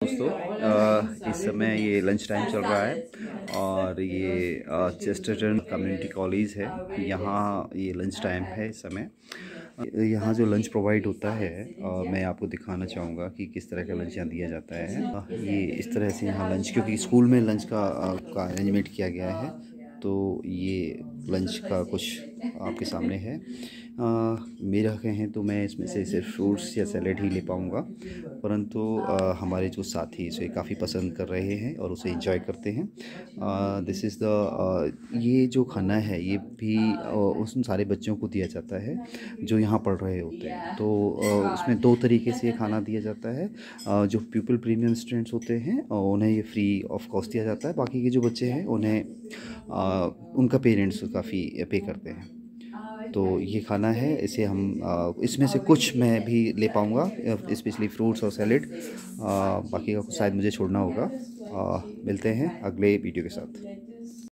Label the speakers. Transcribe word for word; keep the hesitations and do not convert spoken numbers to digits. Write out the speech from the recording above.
Speaker 1: दोस्तों अ, इस समय ये लंच टाइम चल रहा है और ये चेस्टरटन कम्युनिटी कॉलेज है। यहाँ ये लंच टाइम है इस समय। यहाँ जो लंच प्रोवाइड होता है अ, मैं आपको दिखाना चाहूँगा कि किस तरह का लंच यहाँ दिया जाता है। अ, ये इस तरह से यहाँ लंच, क्योंकि स्कूल में लंच का अ, का अरेंजमेंट किया गया है, तो ये लंच का कुछ आपके सामने है। आ, मेरा कहें तो मैं इसमें से सिर्फ फ्रूट्स या सैलेड ही ले पाऊँगा, परंतु आ, हमारे जो साथी इसे काफ़ी पसंद कर रहे हैं और उसे एंजॉय करते हैं। दिस इज़ द ये जो खाना है ये भी आ, उन सारे बच्चों को दिया जाता है जो यहाँ पढ़ रहे होते हैं। तो आ, उसमें दो तरीके से ये खाना दिया जाता है। आ, जो पीपल प्रीमियम स्टूडेंट्स होते हैं उन्हें ये फ्री ऑफ कॉस्ट दिया जाता है। बाकी के जो बच्चे हैं उन्हें आ, उनका पेरेंट्स काफ़ी पे करते हैं। तो ये खाना है, इसे हम आ, इसमें से कुछ मैं भी ले पाऊँगा, स्पेशली फ्रूट्स और सैलेड। बाकी का शायद मुझे छोड़ना होगा। आ, मिलते हैं अगले वीडियो के साथ।